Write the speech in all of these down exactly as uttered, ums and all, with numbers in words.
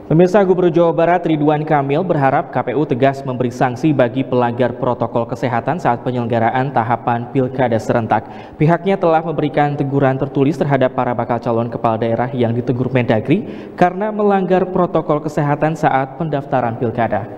Pemirsa, Gubernur Jawa Barat Ridwan Kamil berharap K P U tegas memberi sanksi bagi pelanggar protokol kesehatan saat penyelenggaraan tahapan pilkada serentak. Pihaknya telah memberikan teguran tertulis terhadap para bakal calon kepala daerah yang ditegur Mendagri karena melanggar protokol kesehatan saat pendaftaran pilkada.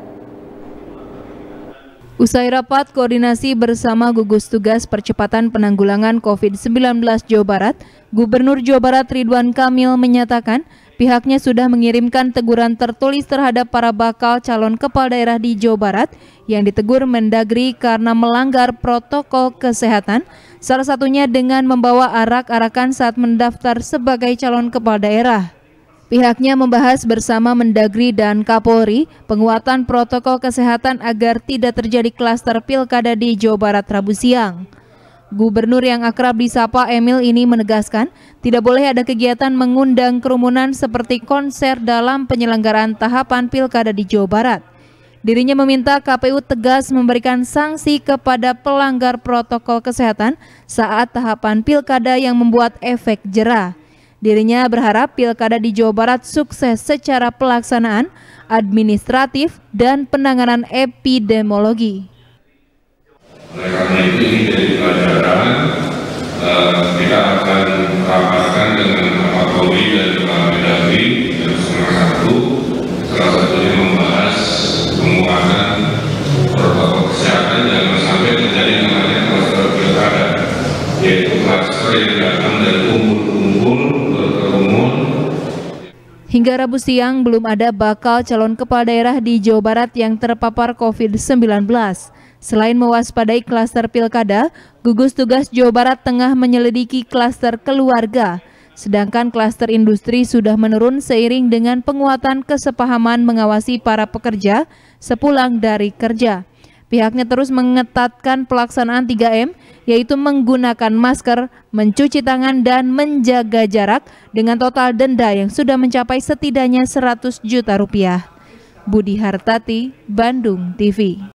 Usai rapat koordinasi bersama gugus tugas percepatan penanggulangan COVID sembilan belas Jawa Barat, Gubernur Jawa Barat Ridwan Kamil menyatakan pihaknya sudah mengirimkan teguran tertulis terhadap para bakal calon kepala daerah di Jawa Barat yang ditegur Mendagri karena melanggar protokol kesehatan, salah satunya dengan membawa arak-arakan saat mendaftar sebagai calon kepala daerah. Pihaknya membahas bersama Mendagri dan Kapolri penguatan protokol kesehatan agar tidak terjadi klaster pilkada di Jawa Barat Rabu siang. Gubernur yang akrab disapa Emil ini menegaskan tidak boleh ada kegiatan mengundang kerumunan seperti konser dalam penyelenggaraan tahapan pilkada di Jawa Barat. Dirinya meminta K P U tegas memberikan sanksi kepada pelanggar protokol kesehatan saat tahapan pilkada yang membuat efek jera. Dirinya berharap pilkada di Jawa Barat sukses secara pelaksanaan, administratif, dan penanganan epidemiologi. Oleh karena itu ini jadi pelajaran, uh, kita akan rapatkan dengan Pak Kapolri dan Pak Mendagri jam setengah satu, salah satunya membahas penguatan protokol kesehatan jangan sampai terjadi namanya klaster pilkada, yaitu klaster yang datang dari kumpul-kumpul berkerumun. Hingga Rabu siang belum ada bakal calon kepala daerah di Jawa Barat yang terpapar COVID sembilan belas. Selain mewaspadai klaster pilkada, gugus tugas Jawa Barat tengah menyelidiki klaster keluarga. Sedangkan klaster industri sudah menurun seiring dengan penguatan kesepahaman mengawasi para pekerja sepulang dari kerja. Pihaknya terus mengetatkan pelaksanaan tiga M, yaitu menggunakan masker, mencuci tangan, dan menjaga jarak dengan total denda yang sudah mencapai setidaknya seratus juta rupiah. Budi Hartati, Bandung T V.